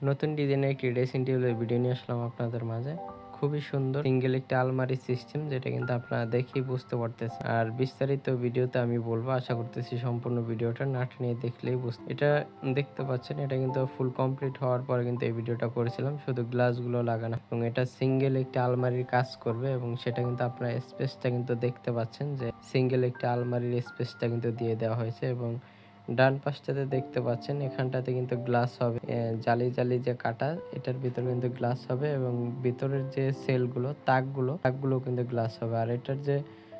নতুন ডিজাইনের একটি ড্রেসিং টেবিলের ভিডিও নিয়ে আসলাম আপনাদের মাঝে। খুবই সুন্দর সিঙ্গেল একটি আলমারি সিস্টেম, যেটা কিন্তু আপনারা দেখেই বুঝতে পারতেছেন। আর বিস্তারিত ভিডিওতে আমি বলবো, আশা করতেছি সম্পূর্ণ ভিডিওটা না টেনে দেখলেই বুঝতে। এটা দেখতে পাচ্ছেন, এটা কিন্তু ফুল কমপ্লিট হওয়ার পরে কিন্তু এই ভিডিওটা করেছিলাম, শুধু গ্লাসগুলো লাগানো। এবং এটা সিঙ্গেল একটি আলমারির কাজ করবে, এবং সেটা কিন্তু আপনারা স্পেসটা কিন্তু দেখতে পাচ্ছেন যে সিঙ্গেল একটি আলমারির স্পেসটা কিন্তু দিয়ে দেওয়া হয়েছে। এবং ডান পাশটাতে দেখতে পাচ্ছেন, এখানটাতে কিন্তু গ্লাস হবে, জালি জালি যে কাটা, এটার ভিতরে কিন্তু গ্লাস হবে। এবং ভিতরের যে সেলগুলো তাকগুলো কিন্তু গ্লাস হবে। আর এটার যে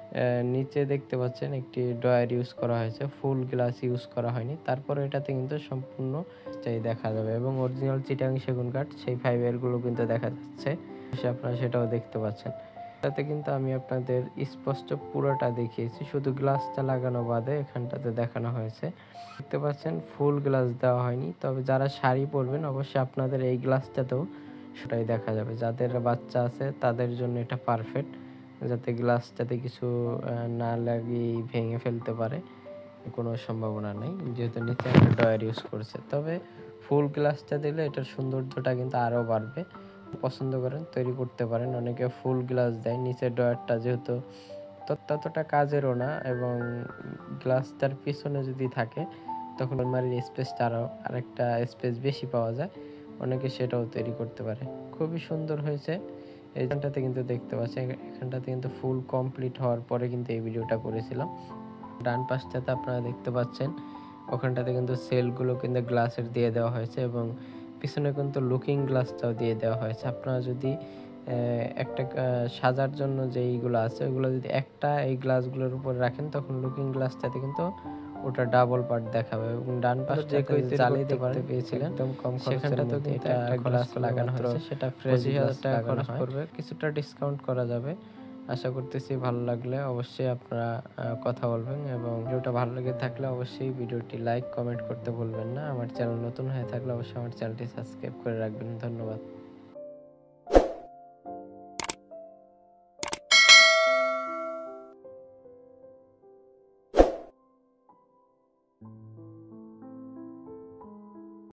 নিচে দেখতে পাচ্ছেন একটি ড্রয়ার ইউজ করা হয়েছে, ফুল গ্লাস ইউজ করা হয়নি। তারপর এটাতে কিন্তু সম্পূর্ণ চাই দেখা যাবে, এবং অরিজিনাল চিটাং সেগুন কাঠ সেই ফাইবারগুলো কিন্তু দেখা যাচ্ছে, আপনারা সেটাও দেখতে পাচ্ছেন। তাতে কিন্তু আমি আপনাদের স্পষ্ট পুরোটা দেখিয়েছি, শুধু গ্লাসটা লাগানো বাদে এখানটাতে দেখানো হয়েছে। দেখতে পাচ্ছেন ফুল গ্লাস দেওয়া হয়নি, তবে যারা শাড়ি পরবেন অবশ্যই আপনাদের এই গ্লাসটাতেও সেটাই দেখা যাবে। যাদের বাচ্চা আছে তাদের জন্য এটা পারফেক্ট, যাতে গ্লাসটাতে কিছু না লাগিয়ে ভেঙে ফেলতে পারে, কোনো সম্ভাবনা নেই, যেহেতু নিচে একটা ড্রয়ার ইউজ করছে। তবে ফুল গ্লাসটা দিলে এটার সৌন্দর্যটা কিন্তু আরও বাড়বে। পছন্দ করেন তৈরি করতে পারেন, অনেকে ফুল গ্লাস দেয়, নিচের ড্রয়ারটা যেহেতু ততটা কাজেরও না, এবং গ্লাসটার পিছনে যদি থাকে তখন আলমারির স্পেসটা আরেকটা স্পেস বেশি পাওয়া যায়, অনেকে সেটাও তৈরি করতে পারে। খুবই সুন্দর হয়েছে। এইখানটাতে কিন্তু দেখতে পাচ্ছেন, এখানটাতে কিন্তু ফুল কমপ্লিট হওয়ার পরে কিন্তু এই ভিডিওটা করেছিলাম। ডান পাশটাতে আপনারা দেখতে পাচ্ছেন, ওখানটাতে কিন্তু সেলগুলো কিন্তু গ্লাসের দিয়ে দেওয়া হয়েছে, এবং পিছনে কিন্তু লুকিং গ্লাসটাও দিয়ে দেওয়া হয়েছে। আপনারা যদি একটা সাজার জন্য যে এইগুলো আছে, ওইগুলো যদি একটা এই গ্লাসগুলোর উপর রাখেন, তখন লুকিং গ্লাসটাতে কিন্তু ওটা ডাবল পার্ট দেখাবে। এবং ডান পাশে যে জালি দেখতে পেয়েছিলেন, একদম কম সেখানটাতেও কিন্তু একটা গ্লাস লাগানো হয়েছে, সেটা ফ্রেশ 25,000 টাকা খরচ পড়বে, কিছুটা ডিসকাউন্ট করা যাবে। আশা করতেছি ভালো লাগলে অবশ্যই আপনারা কথা বলবেন, এবং ভিডিওটা ভালো লেগে থাকলে অবশ্যই ভিডিওটি লাইক কমেন্ট করতে ভুলবেন না। আমার চ্যানেল নতুন হয়ে থাকলে অবশ্যই আমার চ্যানেলটি সাবস্ক্রাইব করে রাখবেন। ধন্যবাদ।